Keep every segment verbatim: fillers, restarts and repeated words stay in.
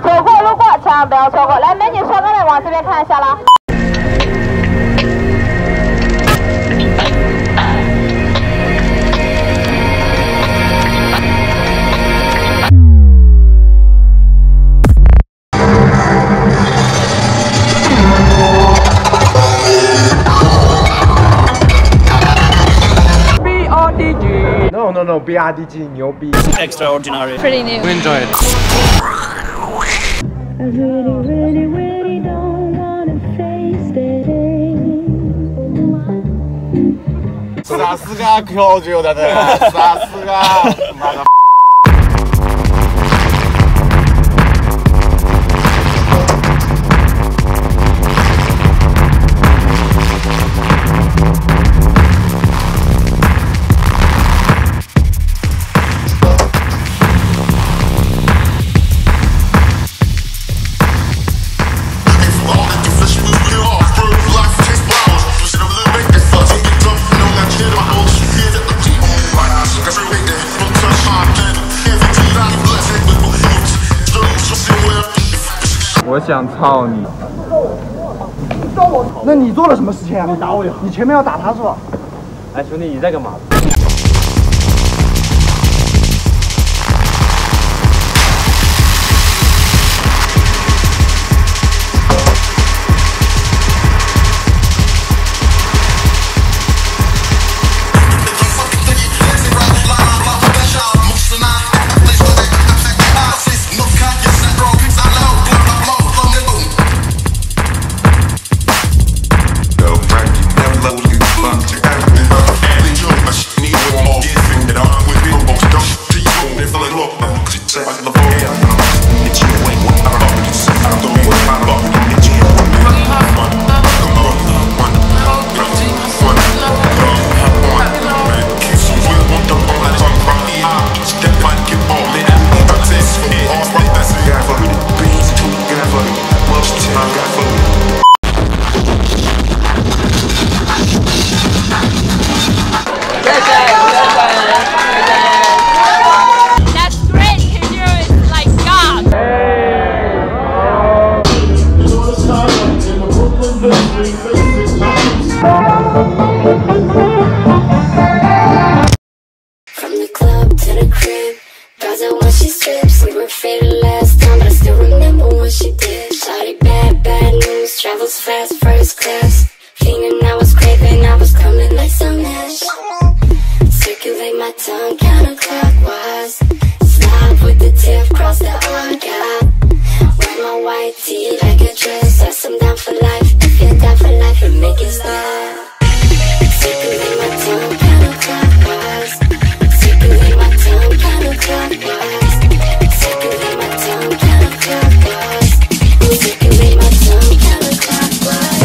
走过路过千万不要错过。来，美女稍等的往这边看一下啦。 No, no, no, B R D G 牛逼 Extraordinary. Pretty new. We enjoy it. I really, really, really don't wanna face it. さすが教授だね。さすが。まだ。 我想操你！ 那你做了什么事情啊？你打我呀！你前面要打他是吧？ 哎，兄弟，你在干嘛？ From the club to the crib, draws out when she strips. We were faded last time, but I still remember when she did. Shawty bad, bad news, travels fast, first class. Fiending, I was craving, I was coming like some hash. Circulate my tongue counterclockwise. Slide with the tip, cross the arm gap. Wear my white tee like a dress. Yes, I'm down for life. If you're down for life, and make it stop. Circulate my tongue counterclockwise. Circulate my tongue counterclockwise. Circulate my tongue counterclockwise. Circulate my tongue counterclockwise.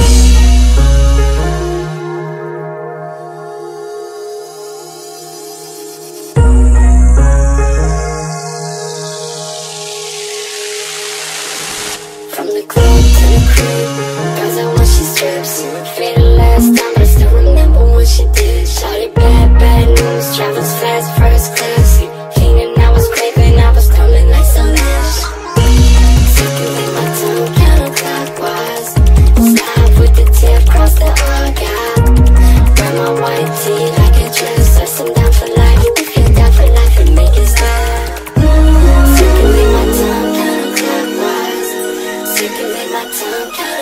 From the club to the crib, girls out when she strips. Faded last time, but I still remember when she did. Shawty bad, bad news, travels fast, first class. Fiending, I was craving, I was coming like some ash. Circulate my tongue counterclockwise. Slide with the tip, cross the R gap. Wear my white tee like a dress. Yes, I'm down for life. If you're down for life, and make it stop. Circulate my tongue counterclockwise. Circulate my tongue counterclockwise.